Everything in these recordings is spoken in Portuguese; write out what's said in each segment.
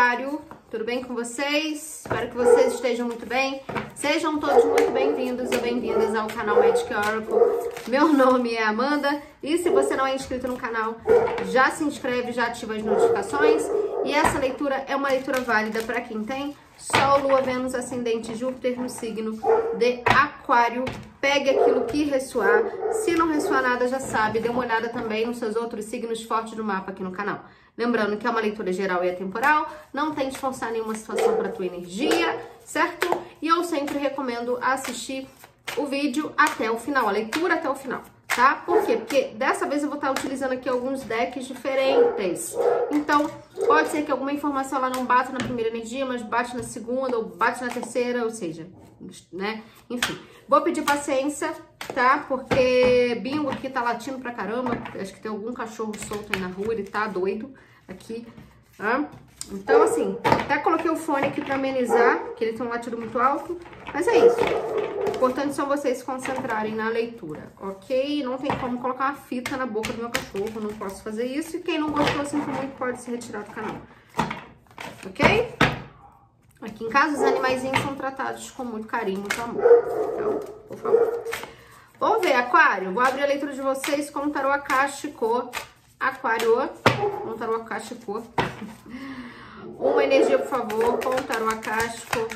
Aquário, tudo bem com vocês? Espero que vocês estejam muito bem. Sejam todos muito bem-vindos ou bem-vindas ao canal Magic Oracle. Meu nome é Amanda e se você não é inscrito no canal, já se inscreve, já ativa as notificações. E essa leitura é uma leitura válida para quem tem Sol, Lua, Vênus, Ascendente, Júpiter no signo de Aquário. Pegue aquilo que ressoar. Se não ressoar nada, já sabe, dê uma olhada também nos seus outros signos fortes do mapa aqui no canal. Lembrando que é uma leitura geral e atemporal, não tente forçar nenhuma situação para a tua energia, certo? E eu sempre recomendo assistir o vídeo até o final, a leitura até o final, tá? Por quê? Porque dessa vez eu vou estar utilizando aqui alguns decks diferentes. Então, pode ser que alguma informação ela não bata na primeira energia, mas bate na segunda ou bate na terceira, ou seja, né? Enfim, vou pedir paciência, tá? Porque Bingo aqui tá latindo pra caramba. Acho que tem algum cachorro solto aí na rua, ele tá doido aqui, tá? Então, assim, até coloquei o fone aqui pra amenizar, porque ele tem um latido muito alto. Mas é isso. O importante são vocês se concentrarem na leitura, ok? Não tem como colocar uma fita na boca do meu cachorro, não posso fazer isso. E quem não gostou, sinto muito, pode se retirar do canal, ok? Aqui em casa, os animaizinhos são tratados com muito carinho, muito amor. Então, por favor. Vamos ver, Aquário. Vou abrir a leitura de vocês com o tarô Akáshico. Aquário, com o tarô Akáshico. Uma energia, por favor, com o tarô Akáshico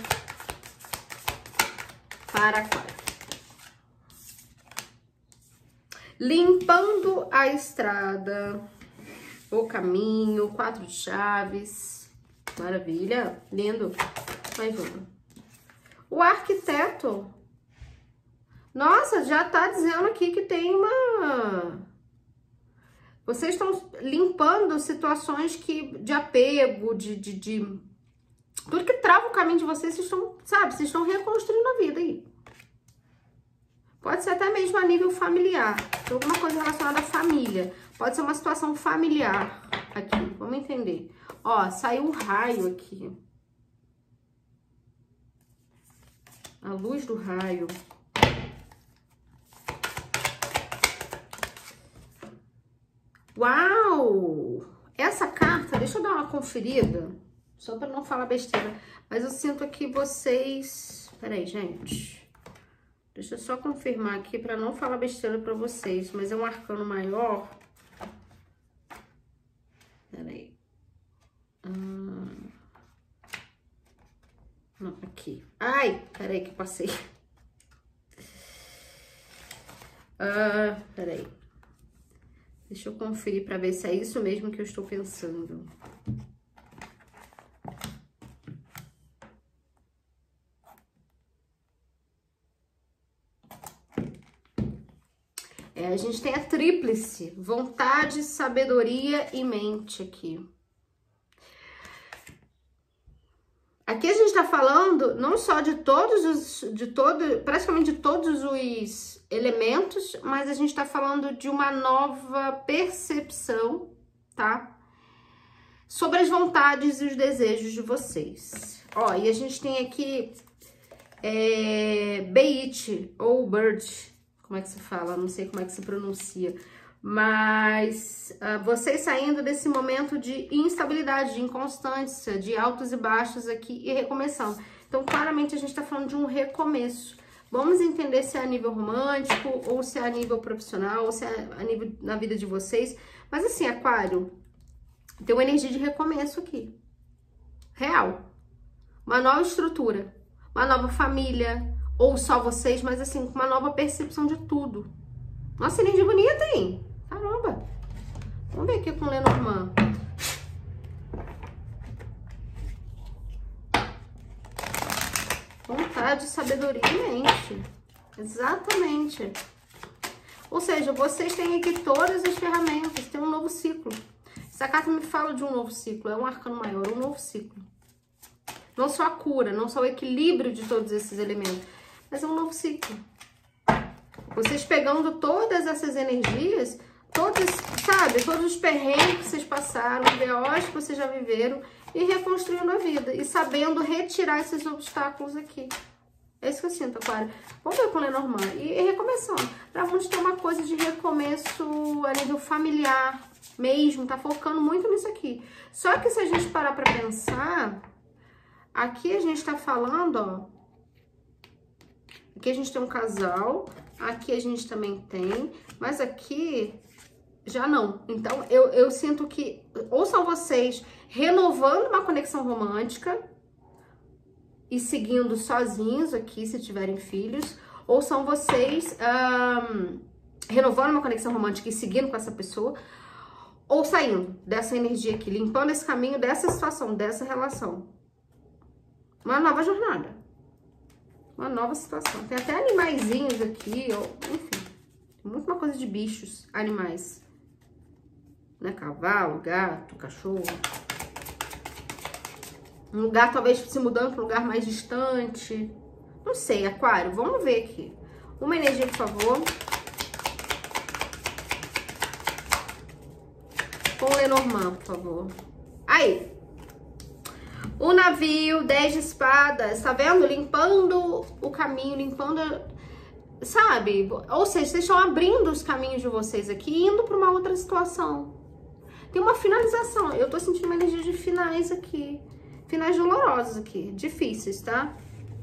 para Aquário. Limpando a estrada, o caminho, 4 de chaves. Maravilha, lindo. Mais uma. O arquiteto. Nossa, já tá dizendo aqui que tem uma... Vocês estão limpando situações de apego, tudo que trava o caminho de vocês, vocês estão, sabe, vocês estão reconstruindo a vida aí. Pode ser até mesmo a nível familiar, alguma coisa relacionada à família. Pode ser uma situação familiar aqui, vamos entender. Ó, saiu um raio aqui. A luz do raio. Uau! Essa carta, deixa eu dar uma conferida, só para não falar besteira. Mas eu sinto aqui vocês... Peraí, gente. Deixa eu só confirmar aqui para não falar besteira para vocês. Mas é um arcano maior. Peraí. Não, aqui. Ai, peraí que eu passei. Peraí. Deixa eu conferir para ver se é isso mesmo que eu estou pensando. A gente tem a tríplice, vontade, sabedoria e mente aqui. Aqui a gente está falando não só de praticamente de todos os elementos, mas a gente está falando de uma nova percepção, tá? Sobre as vontades e os desejos de vocês. Ó, e a gente tem aqui Beit ou Bird, como é que se fala? Não sei como é que se pronuncia. Mas vocês saindo desse momento de instabilidade, de inconstância, de altos e baixos aqui e recomeçando. Então, claramente, a gente tá falando de um recomeço. Vamos entender se é a nível romântico, ou se é a nível profissional, ou se é a nível na vida de vocês. Mas assim, Aquário, tem uma energia de recomeço aqui. Real. Uma nova estrutura, uma nova família, ou só vocês, mas assim, com uma nova percepção de tudo. Nossa, energia bonita, hein? Caramba! Vamos ver aqui com Lenormand. Vontade, sabedoria e mente. Exatamente. Ou seja, vocês têm aqui todas as ferramentas, tem um novo ciclo. Essa carta me fala de um novo ciclo, é um arcano maior, um novo ciclo. Não só a cura, não só o equilíbrio de todos esses elementos, mas é um novo ciclo. Vocês pegando todas essas energias, todos os perrengues que vocês passaram, os BOs que vocês já viveram, e reconstruindo a vida, e sabendo retirar esses obstáculos aqui. É isso que eu sinto, Aquário. Vamos ver com o Lenormand. E recomeçando. Pra muitos tem uma coisa de recomeço a nível familiar mesmo. Tá focando muito nisso aqui. Só que se a gente parar pra pensar, aqui a gente tá falando, ó. Aqui a gente tem um casal. Aqui a gente também tem. Mas aqui já não. Então eu sinto que ou são vocês renovando uma conexão romântica e seguindo sozinhos aqui, se tiverem filhos, ou são vocês renovando uma conexão romântica e seguindo com essa pessoa, ou saindo dessa energia aqui, limpando esse caminho dessa situação, dessa relação. Uma nova jornada. Uma nova situação. Tem até animaizinhos aqui, ou, enfim. Muito uma coisa de bichos, animais. Né? Cavalo, gato, cachorro. Um lugar talvez se mudando para um lugar mais distante. Não sei, Aquário. Vamos ver aqui. Uma energia, por favor. Com o Lenormand, por favor. Aí. O navio, 10 de espadas. Tá vendo? Limpando o caminho, limpando... Sabe? Ou seja, vocês estão abrindo os caminhos de vocês aqui e indo para uma outra situação. Tem uma finalização. Eu tô sentindo uma energia de finais aqui. Finais dolorosos aqui, difíceis, tá?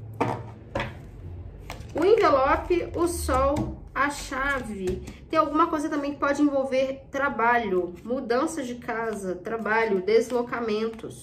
O envelope, o sol, a chave. Tem alguma coisa também que pode envolver trabalho, mudanças de casa, trabalho, deslocamentos.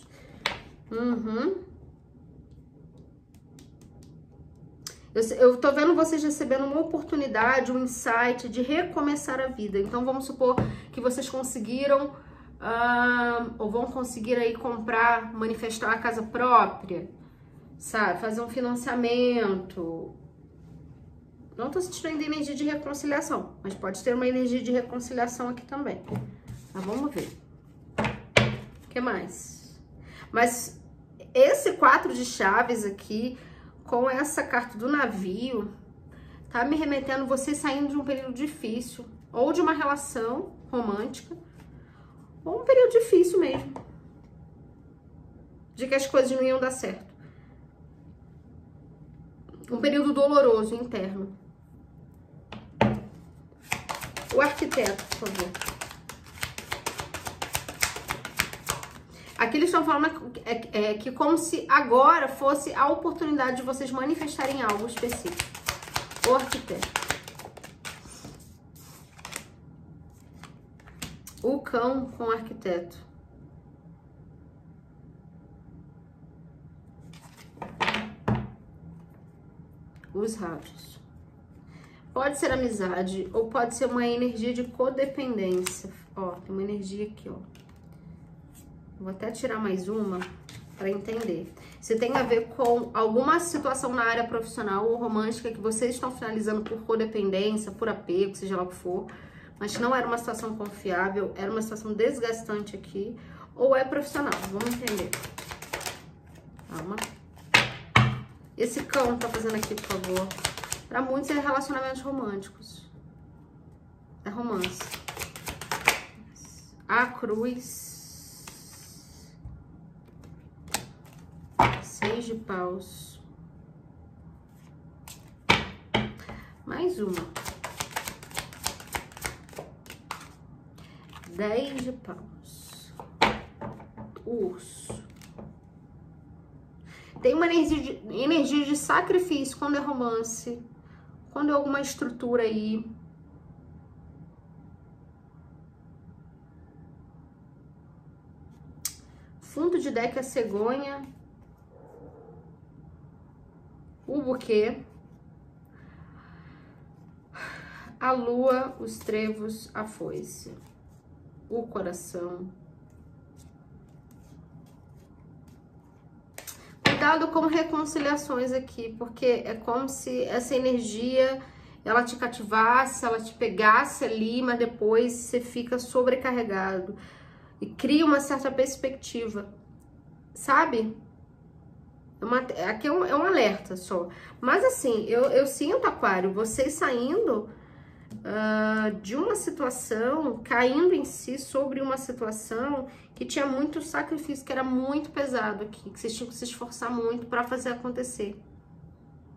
Eu tô vendo vocês recebendo uma oportunidade, um insight de recomeçar a vida. Então, vamos supor que vocês conseguiram... ou vão conseguir aí comprar, manifestar a casa própria, sabe? Fazer um financiamento. Não tô sentindo ainda energia de reconciliação, mas pode ter uma energia de reconciliação aqui também. Mas vamos ver. O que mais? Mas esse 4 de chaves aqui, com essa carta do navio, tá me remetendo vocês saindo de um período difícil, ou de uma relação romântica, ou um período difícil mesmo. De que as coisas não iam dar certo. Um período doloroso, interno. O arquiteto, por favor. Aqui eles estão falando que como se agora fosse a oportunidade de vocês manifestarem algo específico. O arquiteto. O cão com o arquiteto. Os ratos. Pode ser amizade ou pode ser uma energia de codependência. Ó, tem uma energia aqui, ó. Vou até tirar mais uma para entender. Se tem a ver com alguma situação na área profissional ou romântica que vocês estão finalizando por codependência, por apego, seja lá o que for, mas não era uma situação confiável, era uma situação desgastante aqui, ou é profissional. Vamos entender. Calma. Esse cão tá fazendo aqui, por favor. Para muitos é relacionamentos românticos. É romance. A cruz. 6 de paus. Mais uma. 10 de paus. Urso. Tem uma energia de sacrifício quando é romance. Quando é alguma estrutura aí. Fundo de deck é cegonha. O buquê. A lua, os trevos, a foice. O coração. Cuidado com reconciliações aqui, porque é como se essa energia, ela te cativasse, ela te pegasse ali, mas depois você fica sobrecarregado. E cria uma certa perspectiva, sabe? Aqui é um alerta só. Mas assim, eu sinto, Aquário, vocês saindo de uma situação, caindo em si sobre uma situação que tinha muito sacrifício, que era muito pesado aqui, que vocês tinham que se esforçar muito para fazer acontecer.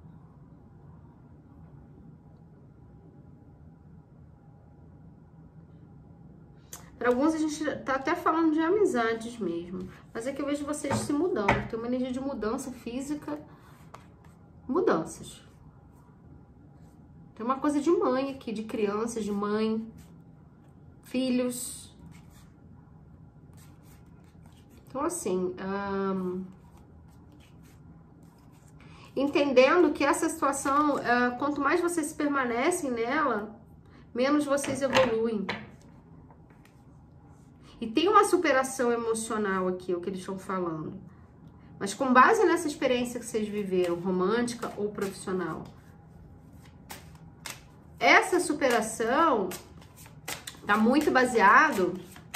Para alguns a gente tá até falando de amizades mesmo. Mas é que eu vejo vocês se mudando. Tem uma energia de mudança física. Mudanças. Tem uma coisa de mãe aqui, de crianças, de mãe. Filhos. Então, assim... entendendo que essa situação, quanto mais vocês permanecem nela, menos vocês evoluem. E tem uma superação emocional aqui, o que eles estão falando. Mas com base nessa experiência que vocês viveram, romântica ou profissional, essa superação tá muito baseada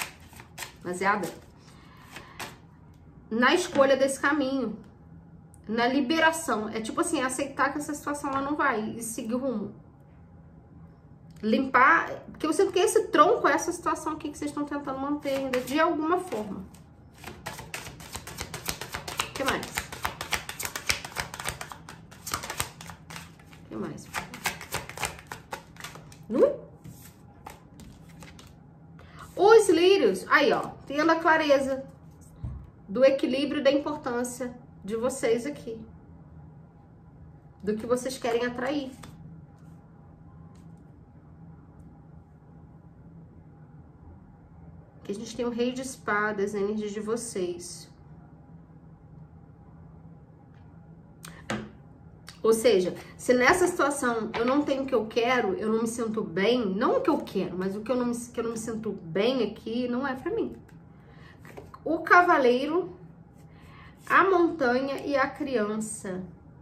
na escolha desse caminho. Na liberação. É tipo assim, aceitar que essa situação ela não vai e seguir o rumo. Limpar. Porque eu sinto que esse tronco é essa situação aqui que vocês estão tentando manter ainda de alguma forma. O que mais? O que mais? Os lírios. Aí, ó. Tendo a clareza do equilíbrio e da importância de vocês aqui. Do que vocês querem atrair. Aqui a gente tem o Rei de Espadas, a energia de vocês. Ou seja, se nessa situação eu não tenho o que eu quero, eu não me sinto bem, não o que eu quero, mas o que eu não me sinto bem aqui, não é pra mim. O Cavaleiro, a Montanha e a Criança.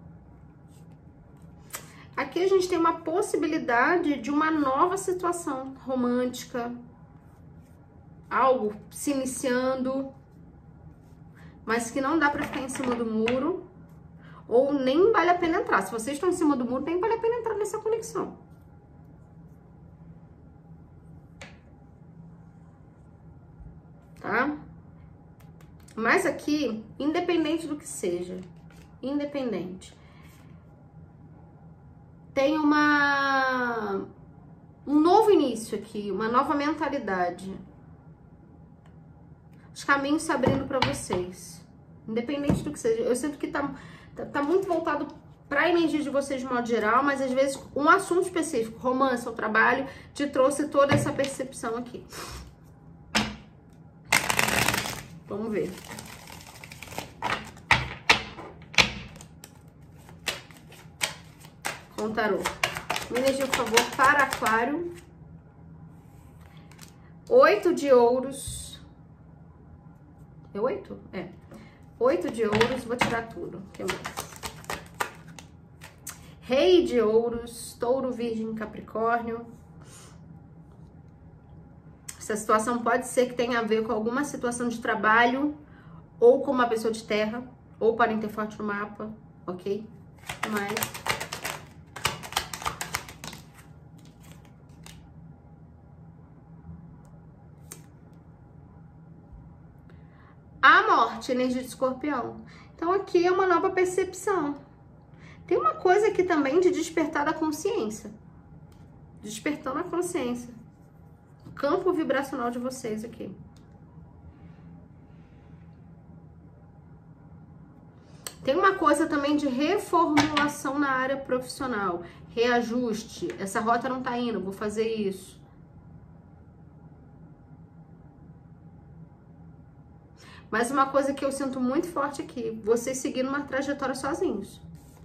Aqui a gente tem uma possibilidade de uma nova situação romântica, algo se iniciando, mas que não dá pra ficar em cima do muro, ou nem vale a pena entrar. Se vocês estão em cima do muro, nem vale a pena entrar nessa conexão. Tá? Mas aqui, independente do que seja, independente, tem um novo início aqui, uma nova mentalidade. Os caminhos se abrindo para vocês, independente do que seja. Eu sinto que tá muito voltado para a energia de vocês de modo geral, mas às vezes um assunto específico, romance ou trabalho, te trouxe toda essa percepção aqui. Vamos ver. Com o tarô. Uma energia, por favor, para Aquário. 8 de ouros. É 8? É. 8 de ouros, vou tirar tudo. O que mais? Rei de ouros, Touro, Virgem, Capricórnio. Essa situação pode ser que tenha a ver com alguma situação de trabalho, ou com uma pessoa de terra, ou podem ter forte no mapa, ok? Mas... a morte, energia de Escorpião. Então aqui é uma nova percepção. Tem uma coisa aqui também de despertar da consciência. Despertando a consciência. O campo vibracional de vocês aqui. Tem uma coisa também de reformulação na área profissional. Reajuste. Essa rota não tá indo, vou fazer isso. Mas uma coisa que eu sinto muito forte aqui, vocês seguindo uma trajetória sozinhos.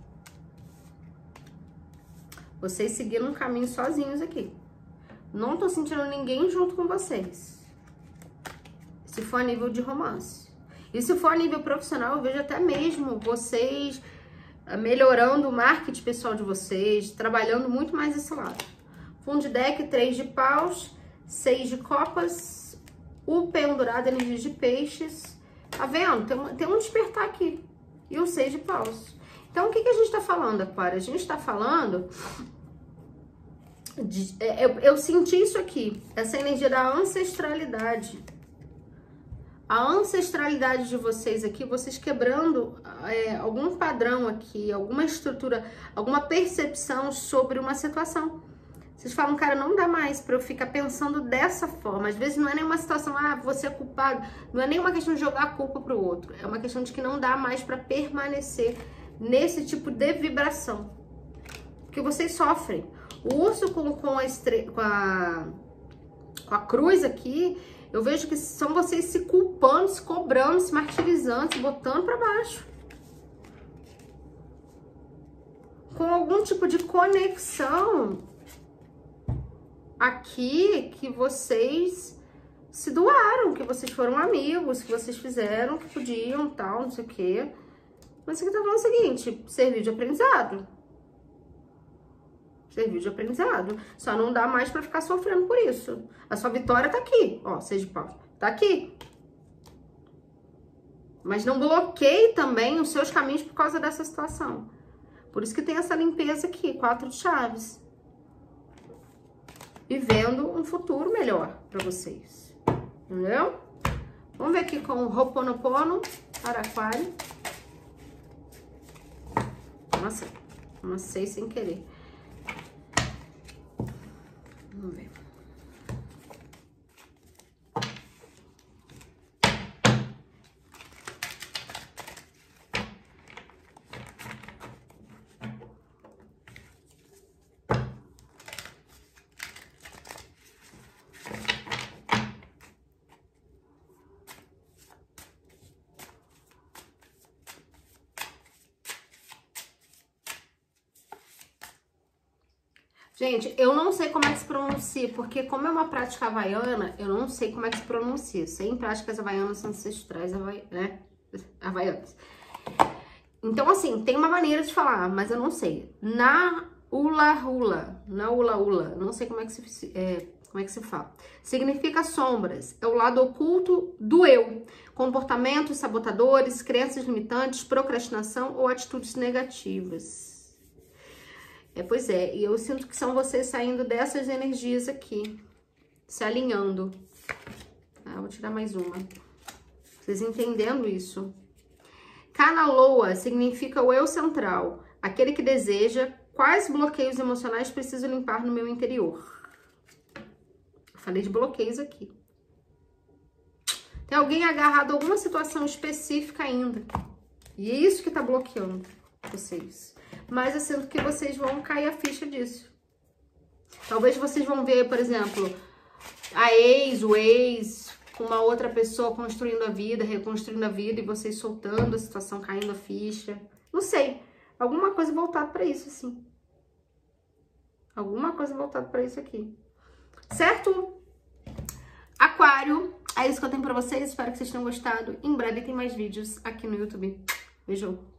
Vocês seguiram um caminho sozinhos aqui. Não tô sentindo ninguém junto com vocês. Se for a nível de romance. E se for a nível profissional, eu vejo até mesmo vocês melhorando o marketing pessoal de vocês, trabalhando muito mais esse lado. Fundo de deck, 3 de paus, 6 de copas, o pendurado, energia de peixes. Tá vendo? Tem um despertar aqui. E o 6 de paus. Então, o que a gente tá falando, Aquário? A gente tá falando... eu senti isso aqui. Essa energia da ancestralidade. A ancestralidade de vocês aqui, vocês quebrando algum padrão aqui, alguma estrutura, alguma percepção sobre uma situação. Vocês falam, cara, não dá mais pra eu ficar pensando dessa forma. Às vezes não é nenhuma situação, você é culpado. Não é nenhuma questão de jogar a culpa pro outro. É uma questão de que não dá mais pra permanecer nesse tipo de vibração. Porque vocês sofrem. O urso com a cruz aqui, eu vejo que são vocês se culpando, se cobrando, se martirizando, se botando pra baixo. Com algum tipo de conexão aqui que vocês se doaram, que vocês foram amigos, que vocês fizeram, que podiam, tal, não sei o quê. Mas aqui tá falando o seguinte, serviu de aprendizado. Serviu de aprendizado. Só não dá mais pra ficar sofrendo por isso. A sua vitória tá aqui, ó, 6 de paus. Tá aqui. Mas não bloqueie também os seus caminhos por causa dessa situação. Por isso que tem essa limpeza aqui, 4 de chaves. Vivendo um futuro melhor pra vocês. Entendeu? Vamos ver aqui com o Ho'oponopono para Aquário. Nossa, amassei sem querer. Vamos ver. Gente, eu não sei como é que se pronuncia, porque como é uma prática havaiana, eu não sei como é que se pronuncia. Sem práticas havaianas ancestrais, né? Havaianas. Então, assim, tem uma maneira de falar, mas eu não sei. Na ula, não sei como é que se fala. Significa sombras, é o lado oculto do eu. Comportamentos sabotadores, crenças limitantes, procrastinação ou atitudes negativas. Pois é, e eu sinto que são vocês saindo dessas energias aqui, se alinhando. Vou tirar mais uma. Vocês entendendo isso? Kanaloa significa o eu central, aquele que deseja quais bloqueios emocionais preciso limpar no meu interior. Eu falei de bloqueios aqui. Tem alguém agarrado a alguma situação específica ainda. E é isso que tá bloqueando vocês. Mas eu sinto que vocês vão cair a ficha disso. Talvez vocês vão ver, por exemplo, o ex, com uma outra pessoa construindo a vida, reconstruindo a vida, e vocês soltando a situação, caindo a ficha. Não sei. Alguma coisa voltada pra isso, assim. Alguma coisa voltada pra isso aqui. Certo? Aquário, é isso que eu tenho pra vocês. Espero que vocês tenham gostado. Em breve tem mais vídeos aqui no YouTube. Beijo.